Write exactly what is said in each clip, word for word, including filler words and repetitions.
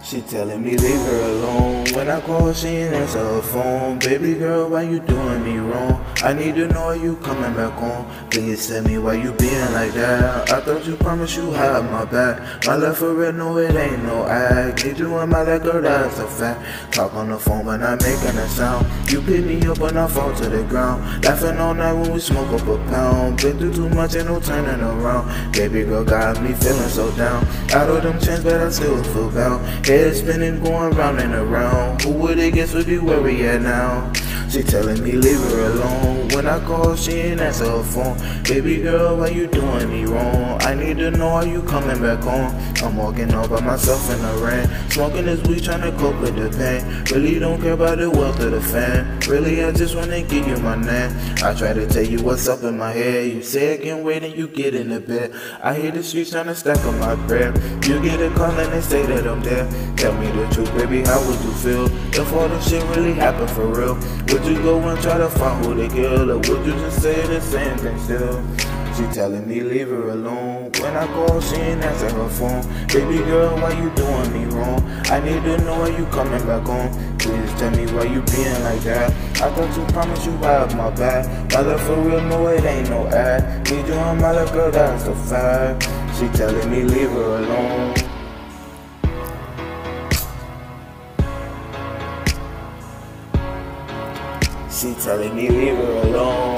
She telling me leave her alone. When I call, she ain't answer her phone. Baby girl, why you doing me wrong? I need to know, are you coming back home? Please tell me why you being like that. I thought you promised you had my back. My love for real, no, it ain't no act. Need you in my leg, girl, that's a fact. Talk on the phone, but not making a sound. You pick me up when I fall to the ground. Laughing all night when we smoke up a pound. Been through too much, ain't no turning around. Baby girl got me feeling so down. Out of them chins, but I still feel bound. Head spinning, going round and around. Who would it guess would be where we at now? She telling me leave her alone. When I call, she ain't answer her phone. Baby girl, why you doing me wrong? I need to know, are you coming back home? I'm walking all by myself in the rain, smoking this weed, trying to cope with the pain. Really don't care about the wealth of the fame. Really, I just wanna give you my name. I try to tell you what's up in my head. You say I can wait and you get in the bed. I hear the streets trying to stack on my bread. You get a call and they say that I'm there. Tell me the truth, baby, how would you feel if all this shit really happened for real? Would you go and try to find who they kill, or would you just say the same thing still? She telling me leave her alone. When I call, she ain't answer her phone. Baby girl, why you doing me wrong? I need to know, are you coming back home? Please tell me why you being like that. I thought you promised you had my back. My love for real, no, it ain't no act. Need you on my love, girl, that's a fact. She telling me leave her alone. She telling me leave her alone.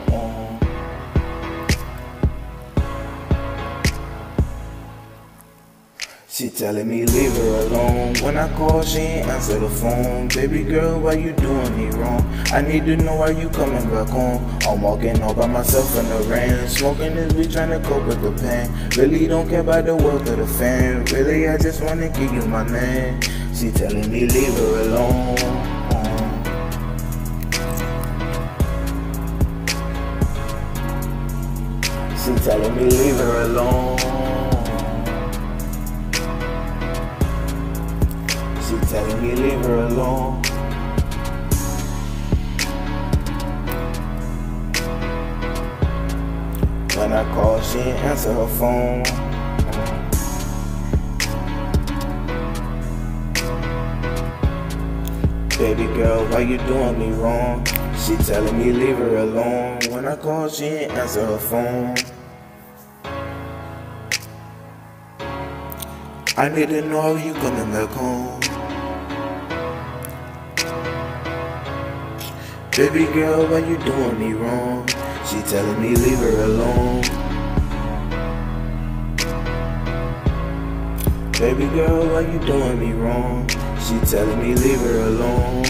She telling me leave her alone. When I call, she ain't answer the phone. Baby girl, why you doing me wrong? I need to know, are you coming back home? I'm walking all by myself in the rain, smoking this weed, trying to cope with the pain. Really don't care about the wealth of the fame. Really, I just wanna give you my name. She telling me leave her alone. She telling me leave her alone. She telling me leave her alone. When I call, she ain't answer her phone. Baby girl, why you doing me wrong? She telling me leave her alone. When I call, she ain't answer her phone. I need to know, are you coming back home? Baby girl, why you doing me wrong? She telling me leave her alone. Baby girl, why you doing me wrong? She telling me leave her alone.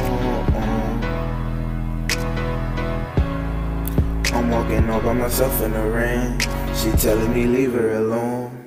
I'm walking all by myself in the rain. She telling me leave her alone.